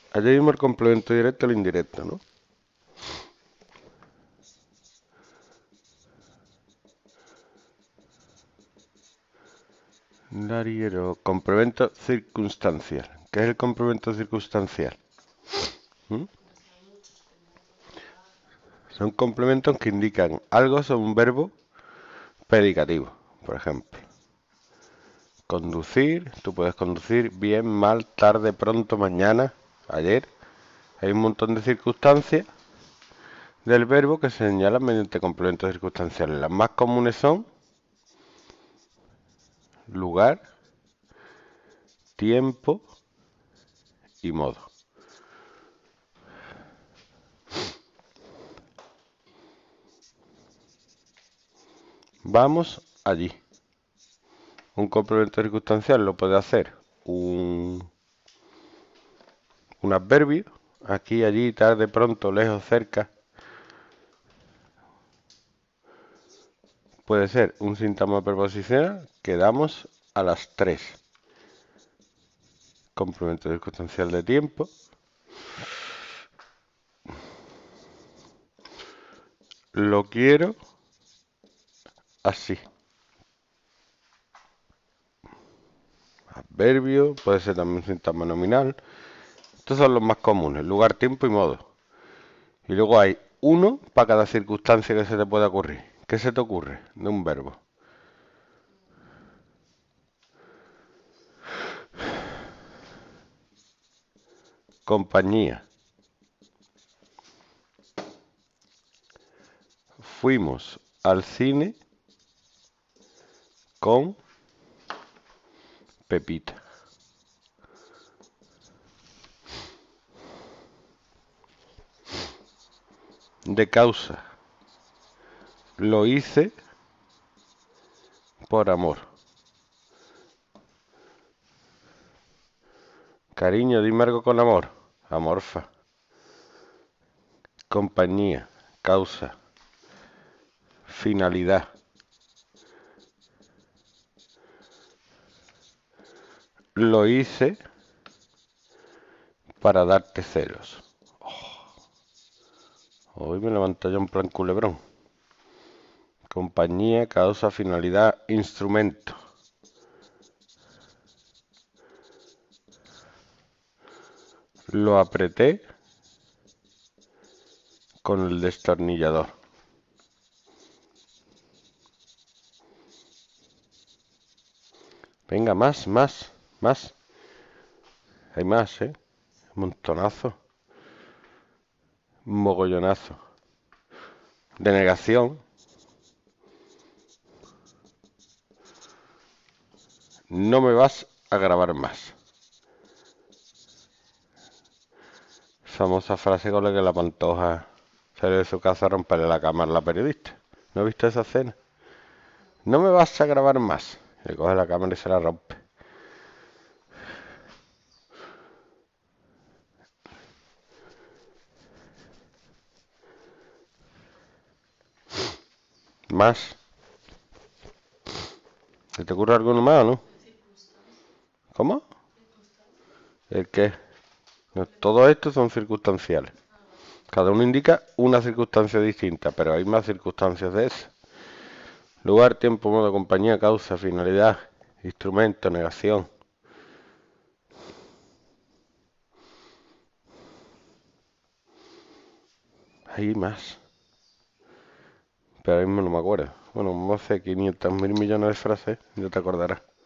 Añadimos el complemento directo al indirecto, ¿no? Dariero, complemento circunstancial. ¿Qué es el complemento circunstancial? ¿Mm? Son complementos que indican algo sobre un verbo predicativo. Por ejemplo, conducir, tú puedes conducir bien, mal, tarde, pronto, mañana, ayer. Hay un montón de circunstancias del verbo que se señalan mediante complementos circunstanciales. Las más comunes son lugar, tiempo y modo. Vamos allí. Un complemento circunstancial lo puede hacer un adverbio. Aquí, allí, tarde, pronto, lejos, cerca. Puede ser un sintagma preposicional que damos a las 3. Complemento circunstancial de tiempo. Lo quiero así. Adverbio, puede ser también un sintagma nominal. Estos son los más comunes, lugar, tiempo y modo. Y luego hay uno para cada circunstancia que se te pueda ocurrir. ¿Qué se te ocurre de un verbo? Compañía. Fuimos al cine con Pepita. De causa. Lo hice por amor. Cariño, dime algo con amor. Amorfa. Compañía. Causa. Finalidad. Lo hice para darte celos. Hoy me levanto yo en plan culebrón. Compañía, causa, finalidad, instrumento. Lo apreté con el destornillador. Venga, más. Hay más, ¿eh? Un montonazo. Un mogollonazo. Denegación. No me vas a grabar más. Famosa frase con la que la Pantoja sale de su casa a romperle la cámara a la periodista. ¿No viste esa escena? No me vas a grabar más. Le coge la cámara y se la rompe. Más. ¿Se te ocurre alguno más o no? ¿Cómo? ¿El qué? No, todos estos son circunstanciales. Cada uno indica una circunstancia distinta, pero hay más circunstancias de esas. Lugar, tiempo, modo, compañía, causa, finalidad, instrumento, negación. Hay más. Pero ahora mismo no me acuerdo. Bueno, vamos a hacer 500.000 millones de frases, no te acordarás.